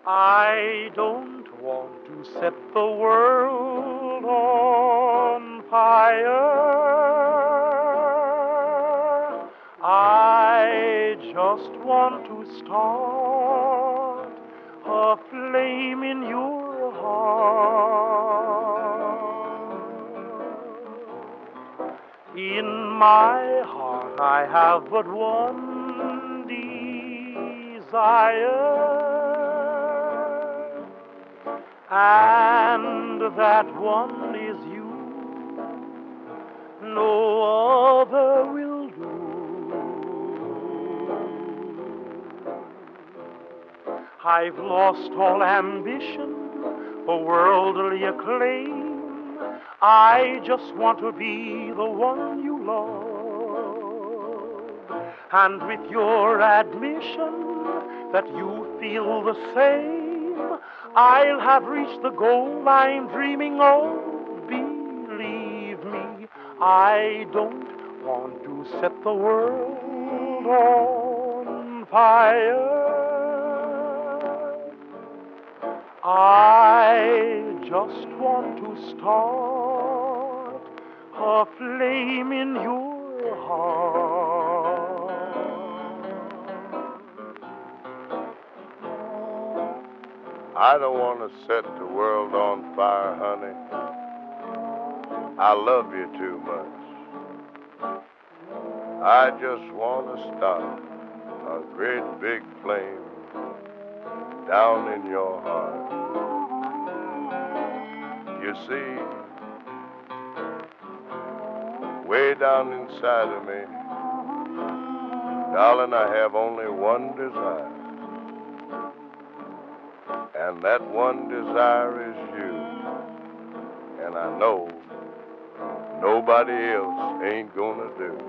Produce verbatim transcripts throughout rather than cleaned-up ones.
I don't want to set the world on fire. I just want to start a flame in your heart. In my heart I have but one desire, and that one is you. No other will do. I've lost all ambition for worldly acclaim. I just want to be the one you love. And with your admission that you feel the same, I'll have reached the goal I'm dreaming of. Believe me, I don't want to set the world on fire. I just want to start a flame in your heart. I don't want to set the world on fire, honey. I love you too much. I just want to start a great big flame down in your heart. You see, way down inside of me, darling, I have only one desire. And that one desire is you. And I know nobody else ain't gonna do.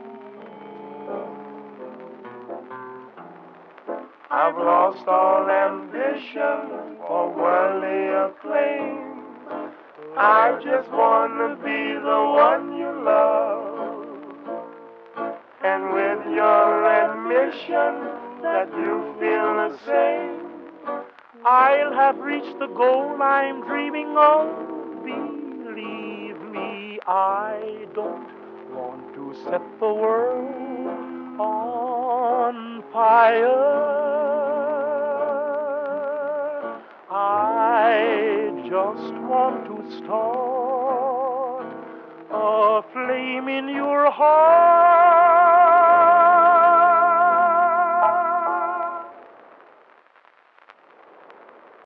I've lost all ambition for worldly acclaim. I just want to be the one you love. And with your admission that you feel the same, I'll have reached the goal I'm dreaming of. Believe me, I don't want to set the world on fire. I just want to start a flame in your heart.